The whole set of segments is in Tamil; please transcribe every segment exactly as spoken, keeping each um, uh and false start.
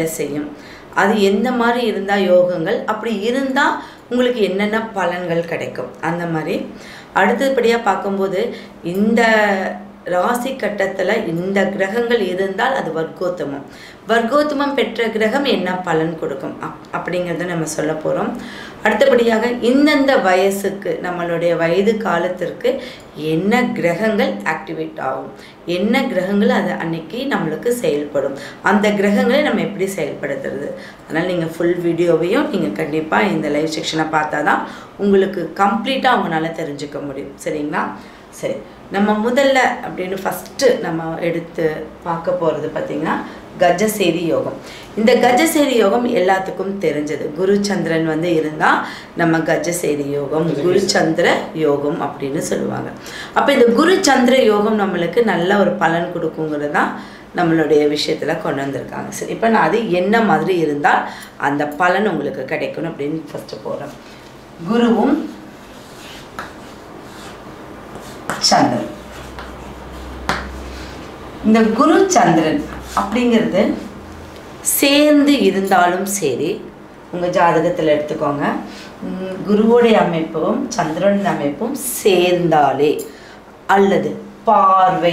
செய்யும், அது எந்த மாதிரி இருந்தால் யோகங்கள், அப்படி இருந்தால் உங்களுக்கு என்னென்ன பலன்கள் கிடைக்கும் அந்த மாதிரி. அடுத்தபடியாக பார்க்கும்போது இந்த ராசி கட்டத்தில் இந்த கிரகங்கள் இருந்தால் அது வர்க்கோத்தமம், வர்க்கோத்தமம் பெற்ற கிரகம் என்ன பலன் கொடுக்கும் அப் அப்படிங்கிறத நம்ம சொல்ல போகிறோம். அடுத்தபடியாக இந்தந்த வயசுக்கு நம்மளுடைய வயது காலத்திற்கு என்ன கிரகங்கள் ஆக்டிவேட் ஆகும், என்ன கிரகங்கள் அது அன்னைக்கு நம்மளுக்கு செயல்படும், அந்த கிரகங்களை நம்ம எப்படி செயல்படுத்துறது. அதனால் நீங்கள் ஃபுல் வீடியோவையும் நீங்கள் கண்டிப்பாக இந்த லைவ் செக்ஷனை பார்த்தா தான் உங்களுக்கு கம்ப்ளீட்டாக அவங்களால தெரிஞ்சுக்க முடியும். சரிங்களா? சரி, நம்ம முதல்ல அப்படின்னு ஃபஸ்ட்டு நம்ம எடுத்து பார்க்க போகிறது பார்த்திங்கன்னா கஜசேரி யோகம். இந்த கஜசேரி யோகம் எல்லாத்துக்கும் தெரிஞ்சது. குரு சந்திரன் வந்து இருந்தால் நம்ம கஜசேரி யோகம், குரு சந்திர யோகம் அப்படின்னு சொல்லுவாங்க. அப்போ இந்த குரு சந்திர யோகம் நம்மளுக்கு நல்ல ஒரு பலன் கொடுக்குங்கிறது தான் நம்மளுடைய விஷயத்தில் கொண்டு வந்திருக்காங்க. சரி, இப்போ நான் அது என்ன மாதிரி இருந்தால் அந்த பலன் உங்களுக்கு கிடைக்கணும் அப்படின்னு ஃபஸ்ட்டு போகிறேன். குருவும் சந்திரன். இந்த குரு சந்திரன் அப்படிங்கிறது சேர்ந்து இருந்தாலும் சரி, உங்கள் ஜாதகத்தில் எடுத்துக்கோங்க, குருவோடைய அமைப்பும் சந்திரன் அமைப்பும் சேர்ந்தாலே, அல்லது பார்வை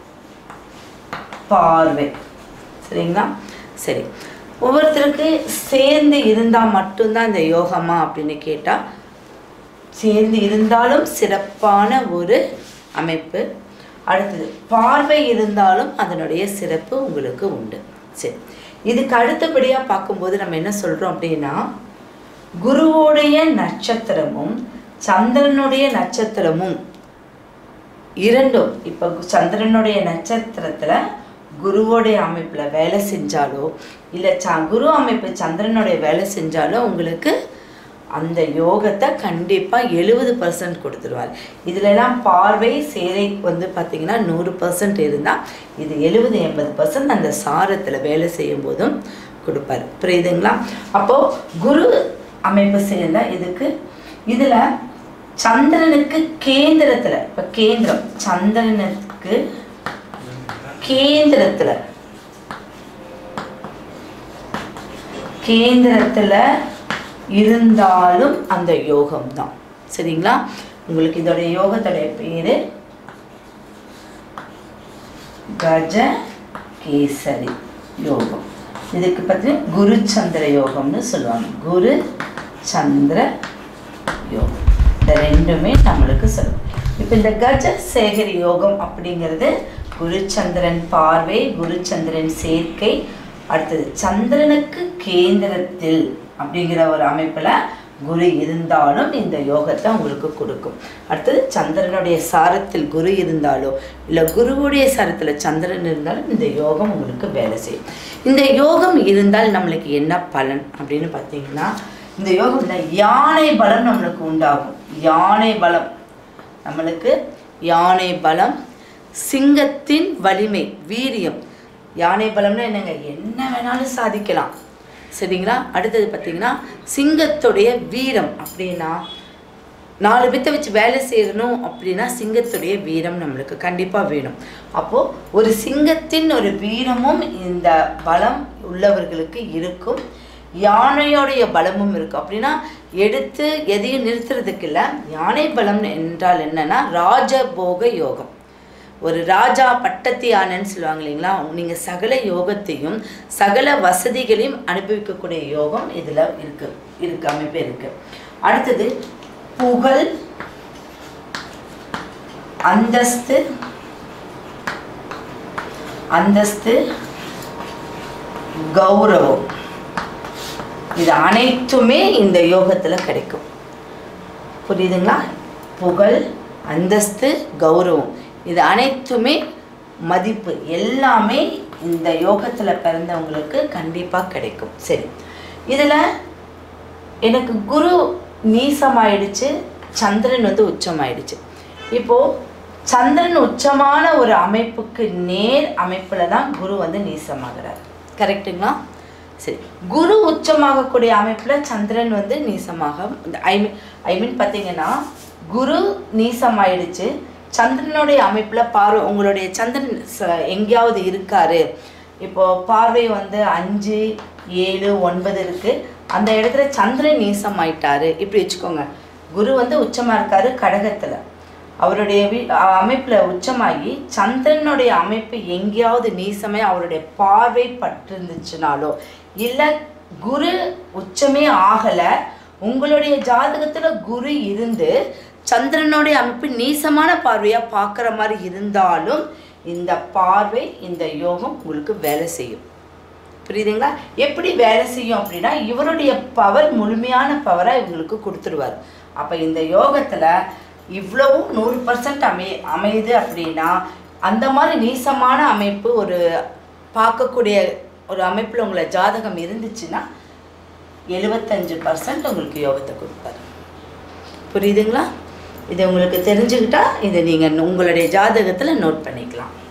பார்வை சரிங்களா? சரி, ஒவ்வொருத்தருக்கு சேர்ந்து இருந்தால் மட்டும்தான் இந்த யோகமா அப்படின்னு கேட்டால், சேர்ந்து இருந்தாலும் சிறப்பான ஒரு அமைப்பு. அடுத்தது பார்வை இருந்தாலும் அதனுடைய சிறப்பு உங்களுக்கு உண்டு. சரி, இதுக்கு அடுத்தபடியாக பார்க்கும்போது நம்ம என்ன சொல்கிறோம் அப்படின்னா, குருவோடைய நட்சத்திரமும் சந்திரனுடைய நட்சத்திரமும் இரண்டும், இப்போ சந்திரனுடைய நட்சத்திரத்தில் குருவோடைய அமைப்பில் வேலை செஞ்சாலோ இல்லை ச குரு அமைப்பு சந்திரனுடைய வேலை செஞ்சாலோ உங்களுக்கு அந்த யோகத்தை கண்டிப்பாக எழுபது பர்சன்ட் கொடுத்துருவார். இதிலெல்லாம் பார்வை சேரை வந்து பார்த்திங்கன்னா நூறு பர்சன்ட் இருந்தால் இது எழுபது எண்பது பர்சன்ட் அந்த சாரத்தில் வேலை செய்யும் போதும் கொடுப்பார். புரியுதுங்களா? அப்போது குரு அமைப்பு சேர்ந்தால் இதுக்கு இதில் சந்திரனுக்கு கேந்திரத்தில், இப்போ கேந்திரம் சந்திரனுக்கு கேந்திரத்தில் கேந்திரத்தில் இருந்தாலும் அந்த யோகம் தான். சரிங்களா? உங்களுக்கு இதோடைய யோகத்துடைய பேரு கஜ கேசரி யோகம். இதுக்கு பற்றி குரு சந்திர யோகம்னு சொல்லுவாங்க. குரு சந்திர யோகம் இந்த ரெண்டுமே நம்மளுக்கு சொல்லுவோம். இப்போ இந்த கஜ சேகரி யோகம் அப்படிங்கிறது குரு சந்திரன் பார்வை, குரு சந்திரன் சேர்க்கை, அடுத்தது சந்திரனுக்கு கேந்திரத்தில் அப்படிங்கிற ஒரு அமைப்பில் குரு இருந்தாலும் இந்த யோகத்தை உங்களுக்கு கொடுக்கும். அடுத்தது சந்திரனுடைய சாரத்தில் குரு இருந்தாலோ இல்லை குருவுடைய சாரத்தில் சந்திரன் இருந்தாலும் இந்த யோகம் உங்களுக்கு வேலை செய்யும். இந்த யோகம் இருந்தால் நம்மளுக்கு என்ன பலன் அப்படின்னு பார்த்தீங்கன்னா, இந்த யோகம் யானை பலம் நம்மளுக்கு உண்டாகும். யானை பலம் நம்மளுக்கு யானை பலம், சிங்கத்தின் வலிமை, வீரியம். யானை பலம்னா என்னங்க, என்ன வேணாலும் சாதிக்கலாம். சரிங்களா? அடுத்தது பார்த்தீங்கன்னா சிங்கத்துடைய வீரம் அப்படின்னா, நாலு பேத்தை வச்சு வேலை செய்யணும் அப்படின்னா சிங்கத்துடைய வீரம் நம்மளுக்கு கண்டிப்பாக வேணும். அப்போது ஒரு சிங்கத்தின் ஒரு வீரமும் இந்த பலம் உள்ளவர்களுக்கு இருக்கும். யானையோடைய பலமும் இருக்கும். அப்படின்னா எடுத்து எதையும் நிறுத்துறதுக்கு இல்லை. யானை பலம் என்றால் என்னன்னா ராஜபோக யோகம். ஒரு ராஜா பட்டத்தி ஆனன்னு சொல்லுவாங்க இல்லைங்களா, நீங்கள் சகல யோகத்தையும் சகல வசதிகளையும் அனுபவிக்கக்கூடிய யோகம் இதில் இருக்கு இருக்கு அமைப்பு இருக்கு. அடுத்தது புகழ், அந்தஸ்து அந்தஸ்து கௌரவம், இது அனைத்துமே இந்த யோகத்தில் கிடைக்கும். புரியுதுங்களா? புகழ், அந்தஸ்து, கௌரவம் இது அனைத்துமே மதிப்பு எல்லாமே இந்த யோகத்தில் பிறந்தவங்களுக்கு கண்டிப்பாக கிடைக்கும். சரி, இதில் எனக்கு குரு நீசமாயிடுச்சு, சந்திரன் வந்து உச்சமாயிடுச்சு. இப்போது சந்திரன் உச்சமான ஒரு அமைப்புக்கு நேர் அமைப்பில் தான் குரு வந்து நீசமாகிறார். கரெக்டுங்களா? சரி, குரு உச்சமாகக்கூடிய அமைப்பில் சந்திரன் வந்து நீசமாக ஐ மீன் ஐ மீன் பார்த்தீங்கன்னா குரு நீசமாயிடுச்சு, சந்திரனுடைய அமைப்பில் பார்வை, உங்களுடைய சந்திரன் எங்கேயாவது இருக்காரு, இப்போது பார்வை வந்து அஞ்சு ஏழு ஒன்பது இருக்குது. அந்த இடத்துல சந்திரன் நீசம் ஆயிட்டாரு இப்படி வச்சுக்கோங்க. குரு வந்து உச்சமாக இருக்காரு கடகத்தில், அவருடைய வீ அமைப்பில் உச்சமாகி சந்திரனுடைய அமைப்பு எங்கேயாவது நீசமே அவருடைய பார்வை பட்டிருந்துச்சுனாலோ, இல்லை குரு உச்சமே ஆகலை, உங்களுடைய ஜாதகத்தில் குரு இருந்து சந்திரனுடைய அமைப்பு நீசமான பார்வையாக பார்க்குற மாதிரி இருந்தாலும் இந்த பார்வை இந்த யோகம் உங்களுக்கு வேலை செய்யும். புரியுதுங்களா? எப்படி வேலை செய்யும் அப்படின்னா, இவருடைய பவர் முழுமையான பவராக இவங்களுக்கு கொடுத்துருவார். அப்போ இந்த யோகத்தில் இவ்வளவும் நூறு பர்சன்ட் அமை அமையுது அப்படின்னா, அந்த மாதிரி நீசமான அமைப்பு ஒரு பார்க்கக்கூடிய ஒரு அமைப்பில் உங்களை ஜாதகம் இருந்துச்சுன்னா எழுபத்தஞ்சு பர்சன்ட் உங்களுக்கு யோகத்தை கொடுப்பாரு. புரியுதுங்களா? இதை உங்களுக்கு தெரிஞ்சுக்கிட்டா இதை நீங்கள் உங்களுடைய ஜாதகத்தில் நோட் பண்ணிக்கலாம்.